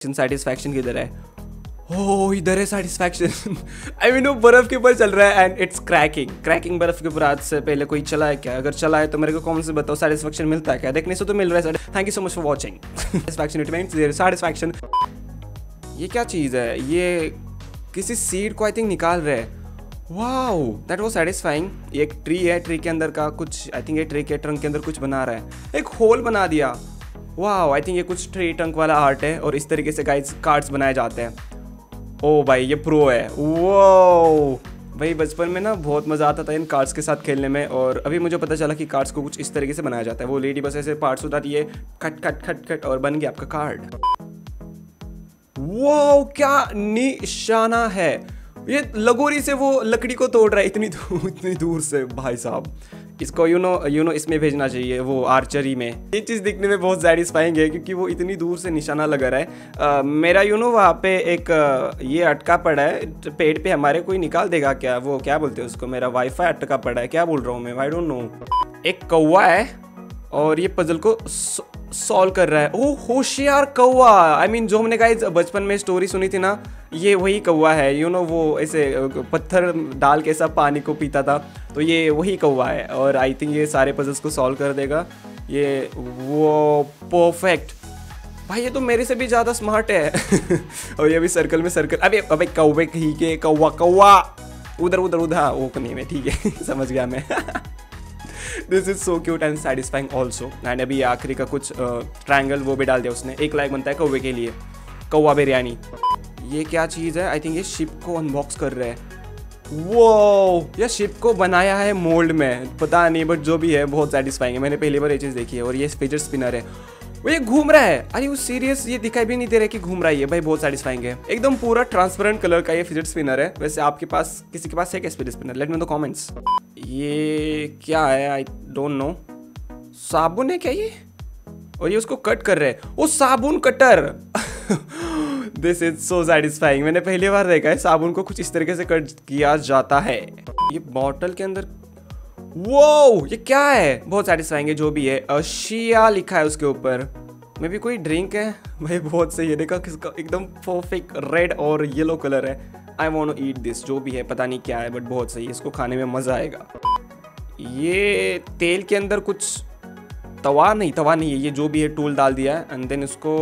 Satisfaction किधर है? ओह इधर है सेटिस्फैक्शन। आई मीन वो बर्फ के ऊपर चल रहा है एंड इट्स क्रैकिंग बर्फ के ऊपर। आज से पहले कोई चला है क्या? अगर चला है तो मेरे को कमेंट से बताओ, सेटिस्फैक्शन मिलता है क्या? देखने से तो मिल रहा है। Thank you so much for watching. Satisfaction it means satisfaction. ये क्या चीज़ है? ये किसी सीड को आई थिंक निकाल रहे हैं। Wow that was satisfying. ये एक ट्री है, ट्री के अंदर का कुछ आई थिंक ये ट्री के ट्रंक के अंदर कुछ बना रहा है। एक होल बना दिया। वाओ आई थिंक ये कुछ ट्री ट्रंक वाला आर्ट है और इस तरीके से गाइस कार्ड्स बनाए जाते हैं। ओ भाई ये प्रो है। वो भाई बचपन में ना बहुत मज़ा आता था इन कार्ड्स के साथ खेलने में, और अभी मुझे पता चला कि कार्ड्स को कुछ इस तरीके से बनाया जाता है। वो लेडी बस ऐसे पार्ट्स उठाती है, खट खट खट खट और बन गया आपका कार्ड। वो क्या निशाना है? ये लगोरी से वो लकड़ी को तोड़ रहा है इतनी दूर से। भाई साहब इसको यू नो इसमें भेजना चाहिए, वो आर्चरी में। ये चीज़ दिखने में बहुत सैटिस्फाइंग है क्योंकि वो इतनी दूर से निशाना लगा रहा है। मेरा वहाँ पे एक ये अटका पड़ा है पेड़ पे हमारे, कोई निकाल देगा क्या? वो क्या बोलते हैं उसको? मेरा वाईफाई अटका पड़ा है, क्या बोल रहा हूँ मैं? I don't know. एक कौवा है और ये पजल को सॉल्व कर रहा है। ओह होशियार कौवा। आई मीन जो हमने गाइस बचपन में स्टोरी सुनी थी ना, ये वही कौवा है। वो ऐसे पत्थर डाल के सब पानी को पीता था, तो ये वही कौवा है और आई थिंक ये सारे पजल्स को सॉल्व कर देगा। ये वो परफेक्ट। भाई ये तो मेरे से भी ज़्यादा स्मार्ट है। और ये भी सर्कल में सर्कल। अबे कौवे कहीं के कौवा उधर हाँ वो नहीं में, ठीक है। समझ गया मैं। This is so cute and satisfying also. And अभी आखिरी का कुछ ट्रायंगल वो भी डाल दिया उसने। 1 लाइक बनता है कौवे के लिए। कौवा बिरयानी। ये क्या चीज़ है? आई थिंक ये शिप को अनबॉक्स कर रहे हैं। वो ये शिप को बनाया है मोल्ड में, पता नहीं बट जो भी है बहुत सेटिस्फाइंग है। मैंने पहली बार ये चीज़ देखी है। और ये फिजट स्पिनर है, वो ये घूम रहा है। अरे वो सीरियस, ये दिखाई भी नहीं दे रहा कि घूम रहा है। ये भाई बहुत सेटिस्फाइंग है। एकदम पूरा ट्रांसपेरेंट कलर का ये फिजट स्पिनर है। वैसे आपके पास किसी के पास है क्या fidget spinner? Let me know the comments. ये क्या है? I don't know. साबुन है क्या ये? और ये उसको कट कर रहे हैं। वो साबुन cutter. This is so satisfying. मैंने पहली बार देखा है साबुन को कुछ इस तरीके से कट किया जाता है। ये बॉटल के अंदर वो ये क्या है? बहुत सेटिस्फाइंग है जो भी है। अशिया लिखा है उसके ऊपर। मे भी कोई ड्रिंक है। भाई बहुत सही है। देखा किसका एकदम परफेक्ट रेड और येलो कलर है। I want to eat this. जो भी है पता नहीं क्या है बट बहुत सही है। इसको खाने में मज़ा आएगा। ये तेल के अंदर कुछ तवा नहीं है, ये जो भी है टूल डाल दिया है एंड देन इसको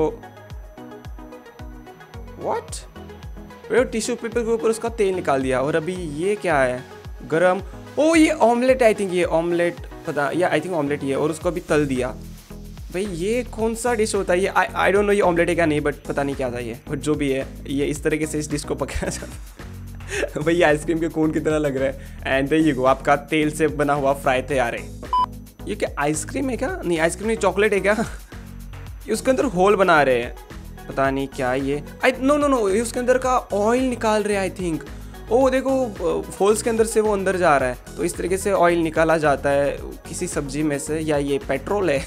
व्हाट टिश्यू पेपर के ऊपर उसका तेल निकाल दिया। और अभी ये क्या है? गरम। ओ ये ऑमलेट है। आई थिंक ये ऑमलेट, पता या आई थिंक ऑमलेट ही है। और उसको अभी तल दिया। भाई ये कौन सा डिश होता है ये? आई डोंट नो ये ऑमलेट है क्या नहीं, बट पता नहीं क्या था ये। बट जो भी है ये इस तरीके से इस डिश को पकाया जाता है। भाई ये आइसक्रीम के कोन की तरह लग रहा है। एंड ये गो आपका तेल से बना हुआ फ्राई तैयार है। ये क्या आइसक्रीम है क्या? नहीं आइसक्रीम नहीं, चॉकलेट है क्या? ये उसके अंदर होल बना रहे हैं, पता नहीं क्या ये। नो ये उसके अंदर का ऑयल निकाल रहे हैं आई थिंक। ओ देखो होल्स के अंदर से वो अंदर जा रहा है, तो इस तरीके से ऑयल निकाला जाता है किसी सब्जी में से, या ये पेट्रोल है।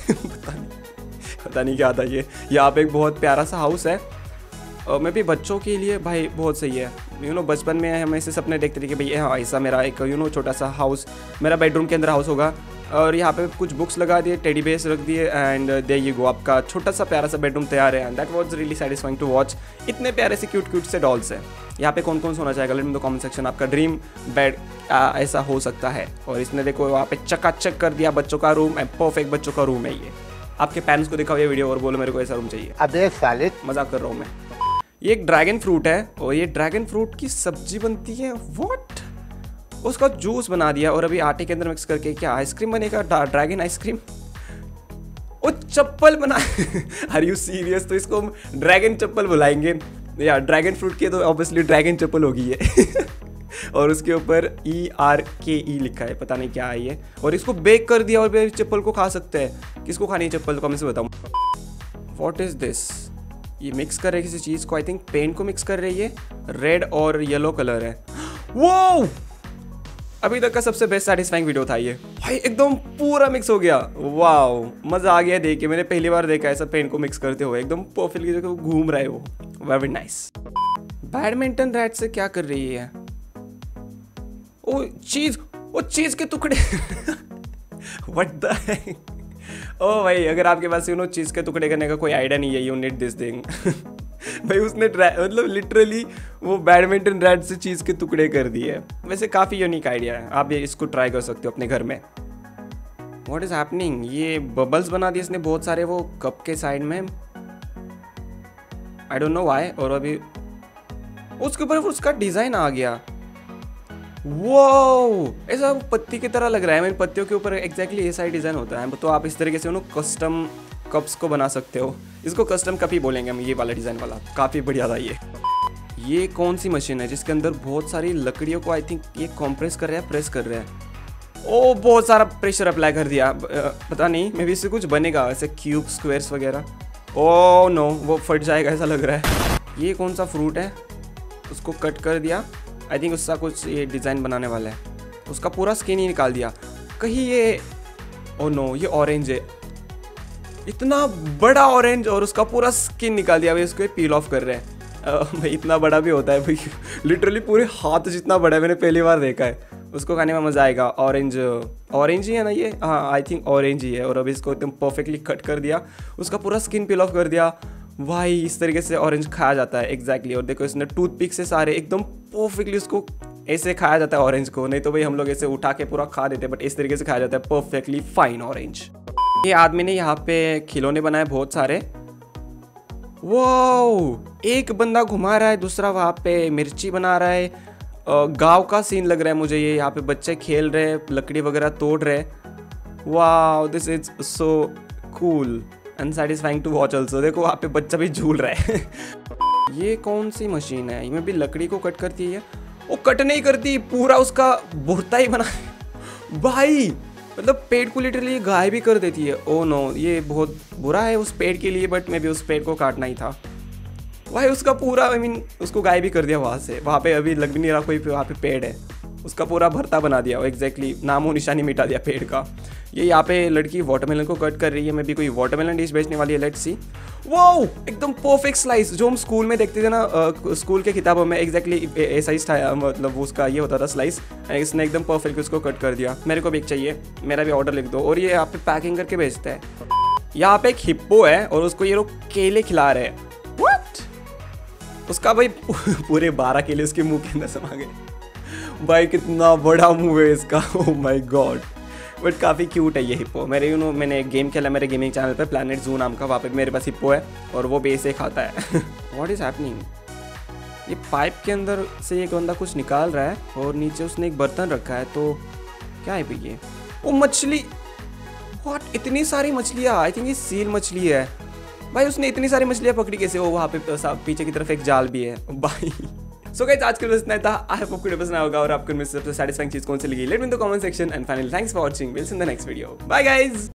पता नहीं क्या था ये। यहाँ पे एक बहुत प्यारा सा हाउस है। मैं भी बच्चों के लिए भाई बहुत सही है। बचपन में हम ऐसे सपने देखते थे कि भाई हाँ ऐसा मेरा एक छोटा सा हाउस मेरा बेडरूम के अंदर हाउस होगा। और यहाँ पे कुछ बुक्स लगा दिए, टेडी बेयर्स रख दिए एंड देयर यू गो, आपका छोटा सा प्यारा सा बेडरूम तैयार है। And that was really satisfying to watch. इतने प्यारे से क्यूट से डॉल्स है। यहाँ पे कौन कौन सोना चाहेगा? Let me know comment section. आपका ड्रीम बेड ऐसा हो सकता है। और इसने देखो वहाँ पे चकाचक कर दिया बच्चों का रूम। परफेक्ट बच्चों का रूम है ये। आपके पेरेंट्स को दिखाओ ये वीडियो और बोलो मेरे को ऐसा रूम चाहिए। अबे साले मजाक कर रहा हूँ मैं। ये एक ड्रैगन फ्रूट है और ये ड्रैगन फ्रूट की सब्जी बनती है। व्हाट? उसका जूस बना दिया और अभी आटे के अंदर मिक्स करके क्या आइसक्रीम बनेगा? Dragon ice cream. वो चप्पल बना। Are you serious? तो इसको हम ड्रैगन चप्पल बुलाएंगे या ड्रैगन फ्रूट की तो ऑब्वियसली ड्रैगन चप्पल होगी ये। और उसके ऊपर ERKE लिखा है, पता नहीं क्या है ये। और इसको बेक कर दिया और चप्पल को खा सकते हैं। किसको खानी है चप्पल? कमेंट से बताऊँ। What is this? ये मिक्स कर रहे किसी चीज को, आई थिंक पेंट को मिक्स कर रही है। रेड और येलो कलर है। वो अभी तक का सबसे बेस्ट सेटिस्फाइंग वीडियो था ये भाई। एकदम पूरा मिक्स हो गया। वाओ मजा आ गया देख के। मैंने पहली बार देखा ऐसा पेंट को मिक्स करते हुए। एकदम परफेक्टली घूम रहा है वो। Very nice. बैडमिंटन रैट से क्या कर रही है? ओ चीज के टुकड़े। What the heck? ओ भाई अगर आपके पास चीज के टुकड़े करने का कोई आइडिया नहीं है, यू नीड दिस थिंग। भाई उसने मतलब लिटरली वो बैडमिंटन रैट से चीज़ के टुकड़े कर दिए। वैसे काफ़ी यूनिक आइडिया है, आप ये इसको ट्राई कर सकते हो अपने घर में। व्हाट इज हैपनिंग, ये बबल्स बना दिए इसने बहुत सारे वो कप के साइड में, आई डोंट नो व्हाई। और अभी उसके ऊपर उसका डिज़ाइन आ गया, वो ऐसा पत्ती की तरह लग रहा है। मेरी पत्तियों के ऊपर एग्जैक्टली ऐसा ही डिज़ाइन होता है। तो आप इस तरीके से उन्होंने कस्टम कप्स को बना सकते हो। इसको कस्टम कप ही बोलेंगे हम, ये वाला डिज़ाइन वाला काफ़ी बढ़िया था ये कौन सी मशीन है जिसके अंदर बहुत सारी लकड़ियों को आई थिंक ये कॉम्प्रेस कर रहा है, प्रेस कर रहा है। ओ बहुत सारा प्रेशर अप्लाई कर दिया, पता नहीं मे भी इससे कुछ बनेगा ऐसे क्यूब स्क्वायर्स वगैरह। ओ नो, वो फट जाएगा ऐसा लग रहा है। ये कौन सा फ्रूट है, उसको कट कर दिया, आई थिंक उसका कुछ ये डिज़ाइन बनाने वाला है। उसका पूरा स्किन ही निकाल दिया कहीं ये, ओ नो ये ऑरेंज है, इतना बड़ा ऑरेंज, और उसका पूरा स्किन निकाल दिया। भाई उसको पील ऑफ कर रहे हैं। भाई इतना बड़ा भी होता है भाई, लिटरली पूरे हाथ जितना बड़ा है, मैंने पहली बार देखा है। उसको खाने में मज़ा आएगा। ऑरेंज ही है ना ये, हाँ आई थिंक ऑरेंज ही है। और अभी इसको एकदम परफेक्टली कट कर दिया, उसका पूरा स्किन पील ऑफ कर दिया। भाई इस तरीके से ऑरेंज खाया जाता है एग्जैक्टली। और देखो इसने टूथपिक से सारे एकदम परफेक्टली उसको ऐसे खाया जाता है ऑरेंज को। नहीं तो भाई हम लोग ऐसे उठा के पूरा खा देते, बट इस तरीके से खाया जाता है परफेक्टली फाइन ऑरेंज। ये आदमी ने यहाँ पे खिलौने बनाए बहुत सारे। वाओ, एक बंदा घुमा रहा है, दूसरा वहाँ पे मिर्ची बना रहा है। गांव का सीन लग रहा है मुझे ये। यहाँ पे बच्चे खेल रहे हैं, लकड़ी वगैरह तोड़ रहे हैं। Wow this is so cool and satisfying to watch also. देखो वहाँ पे बच्चा भी झूल रहा है। ये कौन सी मशीन है, इसमें भी लकड़ी को कट करती है। वो कट नहीं करती, पूरा उसका भुर्ता ही बना भाई, मतलब पेड़ को लिटरली गाय भी कर देती है। ओ नो, ये बहुत बुरा है उस पेड़ के लिए, बट मे भी उस पेड़ को काटना ही था। भाई उसका पूरा आई मीन उसको गाय भी कर दिया वहाँ से। वहाँ पे अभी लग भी नहीं रहा कोई वहाँ पे पेड़ है, उसका पूरा भरता बना दिया। एग्जैक्टली नामो निशानी मिटा दिया पेड़ का। ये यहाँ पे लड़की वाटरमेलन को कट कर रही है, मे भी कोई वाटरमेलन डिश बेचने वाली है। Let's see. वाओ एकदम परफेक्ट स्लाइस, जो हम स्कूल में देखते थे ना, स्कूल के किताबों में एग्जैक्टली ऐसा ही था, मतलब उसका ये होता था स्लाइस। इसने एकदम परफेक्ट उसको कट कर दिया। मेरे को भी एक चाहिए, मेरा भी ऑर्डर लिख दो। और ये यहाँ पे पैकिंग करके बेचता है। यहाँ पे एक हिप्पो है और उसको ये लोग केले खिला रहे हैं। व्हाट, उसका भाई पूरे 12 केले उसके मुंह के अंदर समा गए। भाई कितना बड़ा मुंह है इसका, ओह माय गॉड। बट काफ़ी क्यूट है ये हिप्पो। मैंने एक गेम खेला मेरे गेमिंग चैनल पे, प्लैनेट ज़ू नाम का, वहाँ पे मेरे पास हिप्पो है और वो भी ऐसे खाता है। व्हाट इज़ हैपनिंग, ये पाइप के अंदर से एक बंदा कुछ निकाल रहा है और नीचे उसने एक बर्तन रखा है। तो क्या है भाई ये, वो मछली। व्हाट, इतनी सारी मछलियाँ, आई थिंक ये सील मछली है। भाई उसने इतनी सारी मछलियाँ पकड़ी कैसे? वो वहाँ पे पीछे की तरफ एक जाल भी है भाई। सो गाइस आज के लिए इतना था। आई होप आपको पसंद आएगा और आपको सबसे सैटिस्फाइंग चीज कौन सी लगी, let me in the comment section. And finally thanks for watching, will see in the next video. Bye guys.